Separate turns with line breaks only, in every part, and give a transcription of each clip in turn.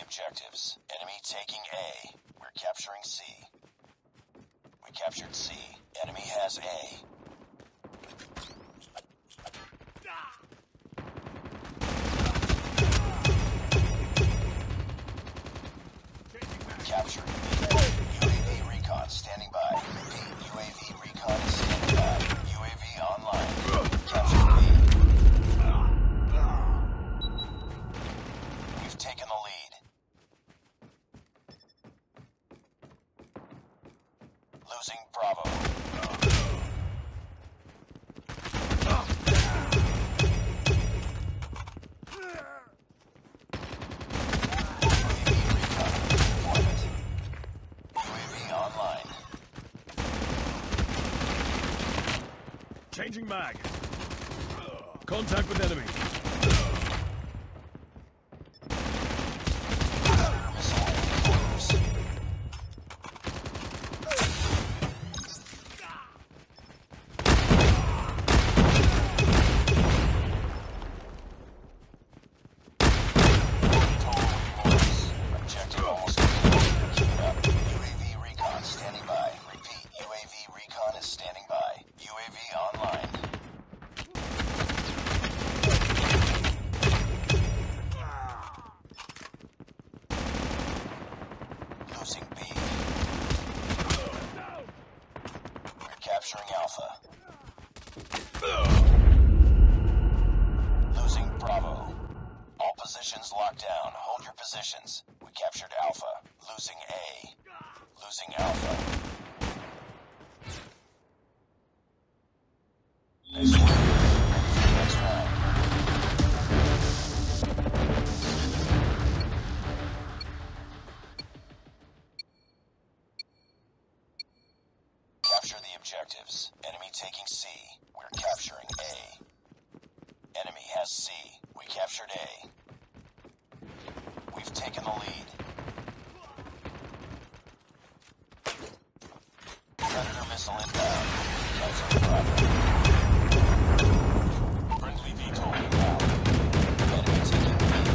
objectives. Enemy taking A. We're capturing C. We captured C. Enemy has A. Capturing B. UAV recon standing by. B. UAV recon is standing by. UAV online. Captured B. We've taken the lead. Losing Bravo.
Changing mag. Contact with enemy.
Objective almost complete. Keep it up. UAV recon standing by. Repeat, UAV recon is standing by. UAV online. Losing B. We're capturing Alpha. Losing Bravo. All positions locked down. Hold your positions. We captured Alpha. Losing A. Losing Alpha. Nice work. Ready for the next round. Capture the objectives. Enemy taking C. We're capturing A. Enemy has C. We captured A. We've taken the lead. Predator missile inbound. Capturing Bravo. Friendly Vtol inbound. Enemy taking B.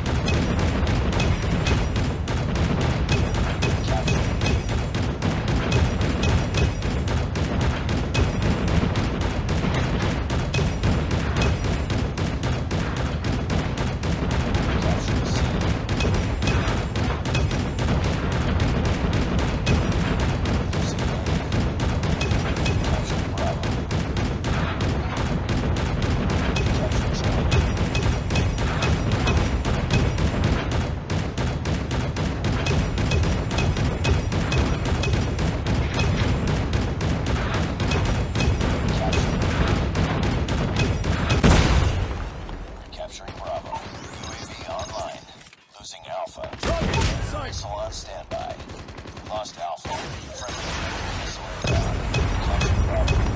Capturing B. Capturing C. Losing A. Capturing Bravo. Capturing Charlie. Capturing B. We're capturing Bravo. UAV online. Losing Alpha. Missile on standby. Lost Alpha. Friendly missile inbound. Capturing Bravo.